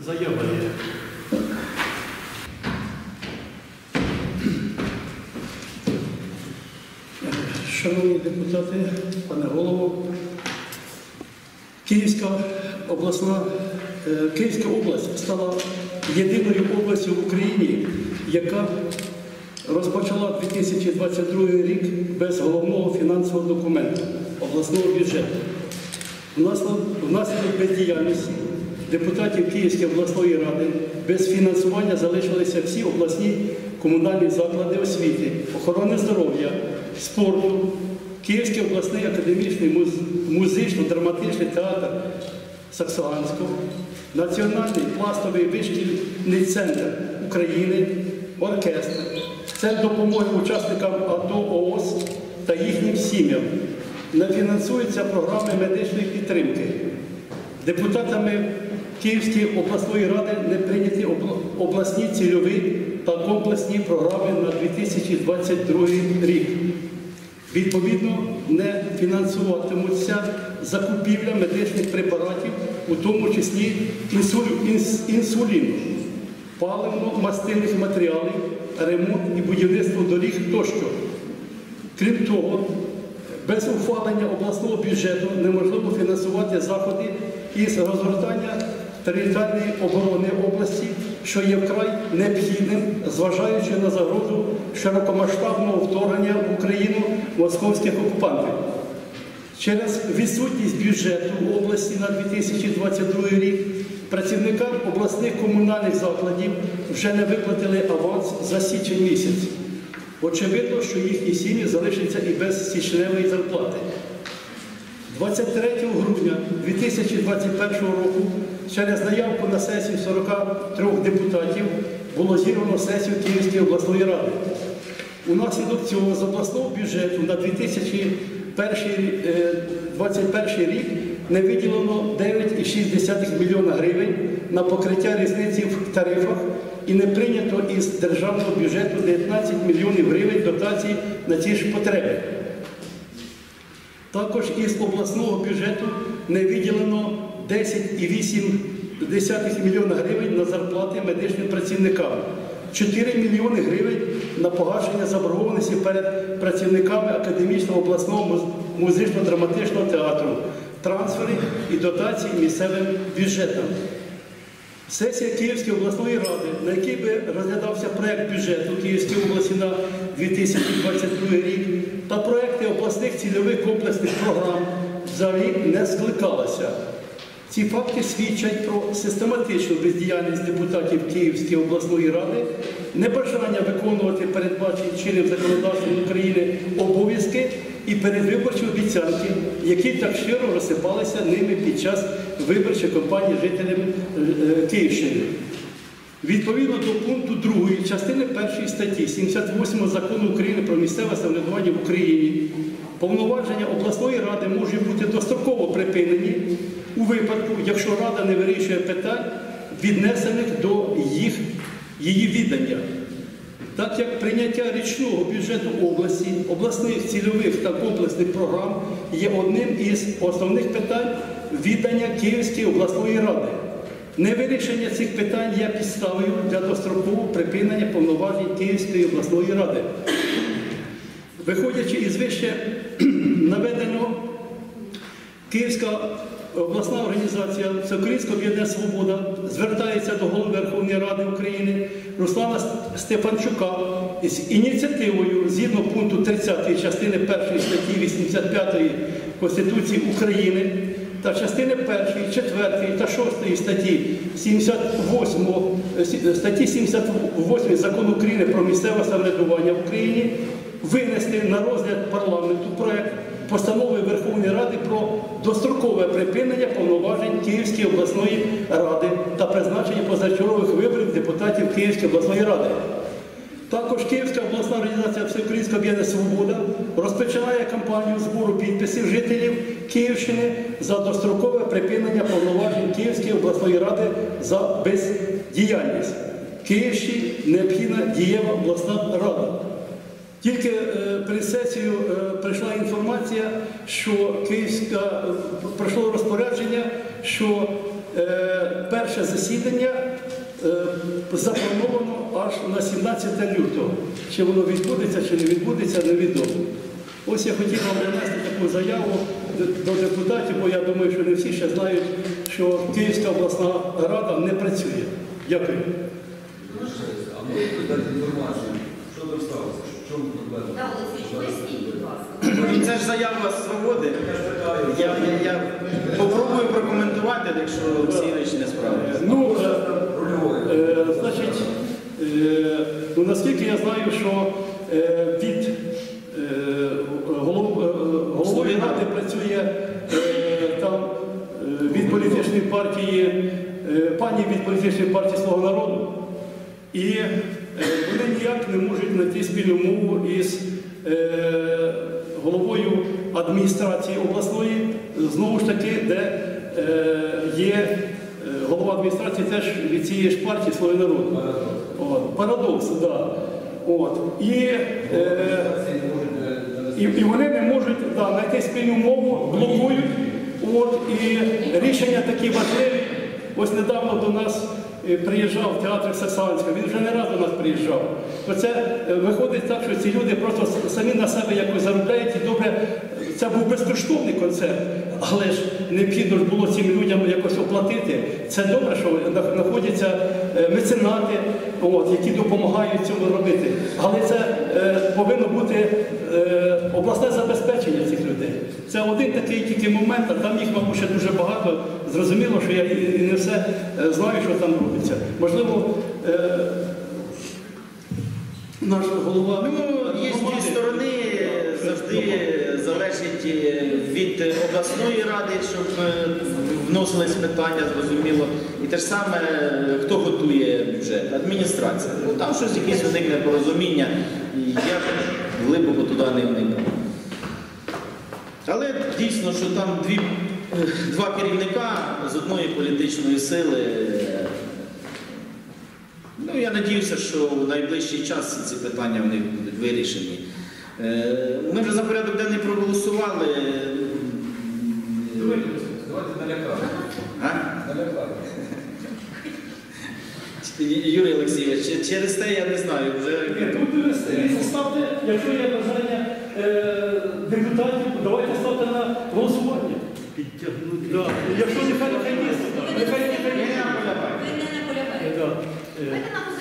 Заява є. Шановні депутати, пане голово, Київська область стала єдиною областю в Україні, яка розпочала 2022 рік без головного фінансового документу – обласного бюджету. Внаслідок бездіяльності депутатів Київської обласної ради без фінансування залишилися всі обласні комунальні заклади освіти, охорони здоров'я, спорту, Київський обласний академічний музично-драматичний театр Саксоганського, Національний пластовий вишкільний центр України, оркестр, Центр допомоги учасникам АТО, ООС та їхнім сім'ям. Не фінансуються програми медичної підтримки. Депутатами Київської обласної ради не прийняті обласні цільові та комплексні програми на 2022 рік. Відповідно, не фінансуватимуться закупівля медичних препаратів, у тому числі інсуліну, паливно-мастильних матеріалів, ремонт і будівництво доріг тощо. Крім того, без ухвалення обласного бюджету неможливо фінансувати заходи із розгортання територіальної оборони області, що є вкрай необхідним, зважаючи на загрозу широкомасштабного вторгнення в Україну московських окупантів. Через відсутність бюджету області на 2022 рік працівникам обласних комунальних закладів вже не виплатили аванс за січень місяць. Очевидно, що їхні сім'ї залишаться і без січневої зарплати. 23 грудня 2021 року через заявку на сесію 43 депутатів було зірвано сесію Київської обласної ради. Унаслідок цього з обласного бюджету на 2021 рік не виділено 9,6 мільйона гривень на покриття різниці в тарифах і не прийнято із державного бюджету 19 мільйонів гривень дотацій на ті ж потреби. Також із обласного бюджету не виділено 10,8 мільйона гривень на зарплати медичним працівникам, 4 мільйони гривень на погашення заборгованості перед працівниками Академічного обласного музично-драматичного театру, трансфери і дотації місцевим бюджетам. Сесія Київської обласної ради, на якій би розглядався проєкт бюджету Київської області на 2022 рік та проєкти обласних цільових комплексних програм за рік не скликалася. Ці факти свідчать про систематичну бездіяльність депутатів Київської обласної ради, небажання виконувати передбачені чинним законодавством України обов'язки і передвиборчі обіцянки, які так щиро розсипалися ними під час виборчої кампанії жителям Київщини. Відповідно до пункту 2 частини 1 статті 78 Закону України про місцеве самоврядування в Україні, повноваження обласної ради можуть бути достроково припинені у випадку, якщо рада не вирішує питань, віднесених до її віддання. Так як прийняття річного бюджету області, обласних цільових та комплексних програм є одним із основних питань віддання Київської обласної ради. Невирішення цих питань є підставою для дострокового припинення повноважень Київської обласної ради. Виходячи із вище наведеного, Київська обласна організація Всеукраїнське об'єднання «Свобода» звертається до Голови Верховної Ради України Руслана Стефанчука із ініціативою згідно пункту 30 частини 1 статті 85 Конституції України та частини 1, 4 та 6 статті 78 Закону України про місцеве самоврядування в Україні винести на розгляд парламенту проект постанови Верховної Ради про дострокове припинення повноважень Київської обласної ради та призначення позачергових виборів депутатів Київської обласної ради. Також Київська обласна організація Всеукраїнське об'єднання «Свобода» розпочинає кампанію збору підписів жителів Київщини за дострокове припинення повноважень Київської обласної ради за бездіяльність. Київщині необхідна дієва обласна рада. Тільки перед сесією прийшла інформація, що пройшло розпорядження, що перше засідання заплановано аж на 17 лютого. Чи воно відбудеться, чи не відбудеться, невідомо. Ось я хотів вам донести таку заяву до депутатів, бо я думаю, що не всі ще знають, що Київська обласна рада не працює. Дякую. А можете дати інформацію, що там сталося? В чому проблема? Так, Олексій, поясніть, будь ласка. Ну, це ж заява свободи. Я попробую прокоментувати, якщо Олексійович не справиться. Ну, значить, наскільки я знаю, що від голови ради працює там від політичної партії, пані від політичної партії «Слуга народу». І вони ніяк не можуть знайти спільну мову із головою адміністрації обласної, знову ж таки, де є голова адміністрації теж від цієї ж партії «Слуги народу». Парадокс, так. Да. І вони не можуть знайти спільну мову, блокують. І рішення такі важливі. Ось недавно до нас приїжджав театр Саксанського, він вже не раз до нас приїжджав. Це виходить так, що ці люди просто самі на себе якось заробляють і добре, це був безкоштовний концерт, але ж необхідно ж було цим людям якось оплатити. Це добре, що знаходяться меценати, які допомагають цьому робити. Але це повинно бути обласне забезпечення цих людей. Це один такий тільки момент, а там їх, мабуть, ще дуже багато. Зрозуміло, що я і не все знаю, що там робиться. Можливо, наш голова... Ну, є дві сторони, завжди залежить від обласної ради, щоб вносились питання, зрозуміло. І те ж саме, хто готує бюджет, адміністрація. Ну, там щось якесь виникне порозуміння, і я глибоко туди не вникав. Але дійсно, що там два керівника з одної політичної сили. Ну, я сподіваюся, що в найближчий час ці питання в них будуть вирішені. Ми вже за порядок денний проголосували. Давайте налякати. Налякати. Юрій Олексійович, через те я не знаю. Ставте, якщо є бажання депутатів, давайте ставте на голосування. Якщо нехай не Ви не наполягаєте. Давайте на